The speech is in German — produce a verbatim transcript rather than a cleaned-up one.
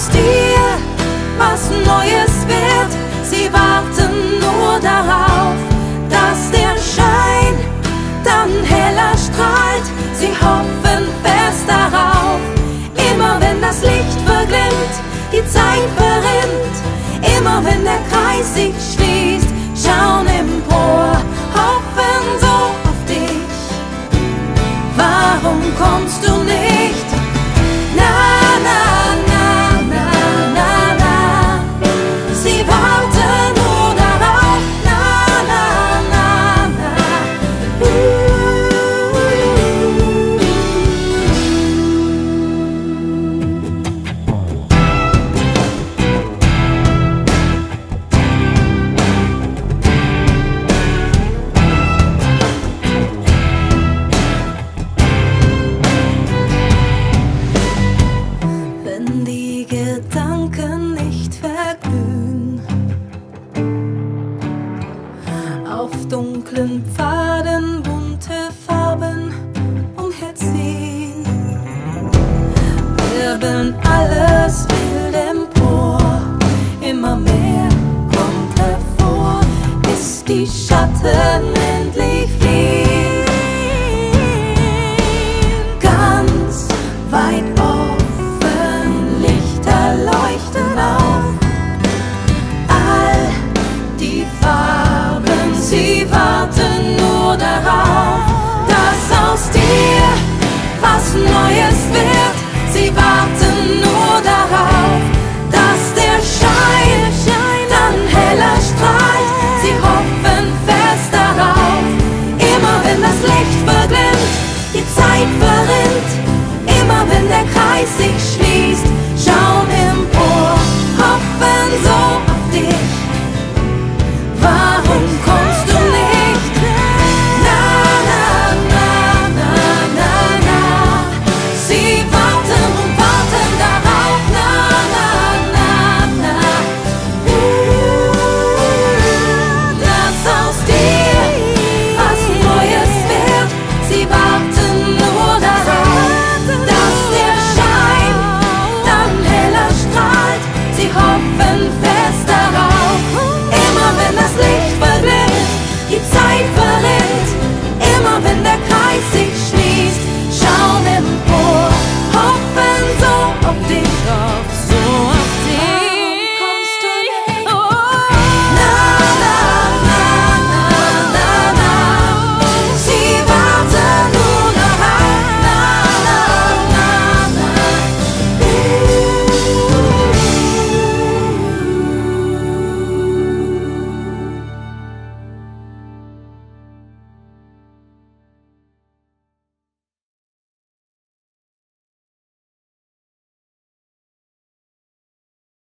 dir was Neues wird. Sie warten nur darauf, dass der Schein dann heller strahlt. Sie hoffen fest darauf, immer wenn das Licht verglimmt, die Zeit verrinnt, immer wenn der Kreis sich schließt, schauen empor, hoffen so auf dich. Warum kommst du nicht? Na, na, na, na, na, na. Sie warten nur darauf. Na, na, na, na. Uh. Wenn die Gedanken nicht verglühen, auf dunklen Pfaden bunte Farben umherziehen, wirbeln alles wild empor, immer mehr kommt hervor, bis die Schatten endlich